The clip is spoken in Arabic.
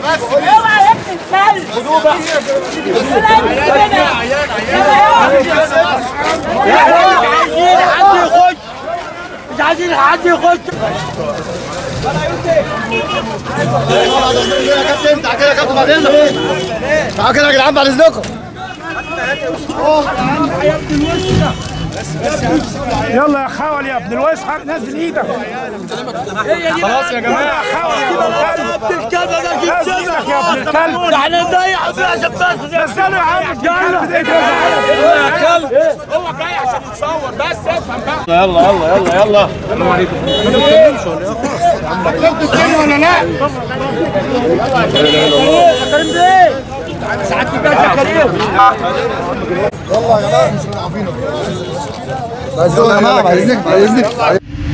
اوعى يا ابن الكلب. خدوه بقى. مش عايزين حد يخش. يا كابتن تعال كده يا كابتن بعدين. تعال كده يا جدعان بعد اذنكم. يلا يا خول يا ابن الوسخ نزل ايدك. خلاص يا جماعه خول يا ابن الكلب. نزل ايدك يا ابن الكلب. احنا نضيع فيها شباك. نزله يا عم. يا كلب. هو جاي عشان يتصور بس افهم بقى. يلا يلا يلا يلا. السلام عليكم. ما بتتكلمش ولا ايه؟ خدتوا الكلمه ولا لا؟ كريم بيه. ساعات كده يا كريم. يلا يا جماعه مش عارفينه. يا جماعه بعد اذنك بعد اذنك.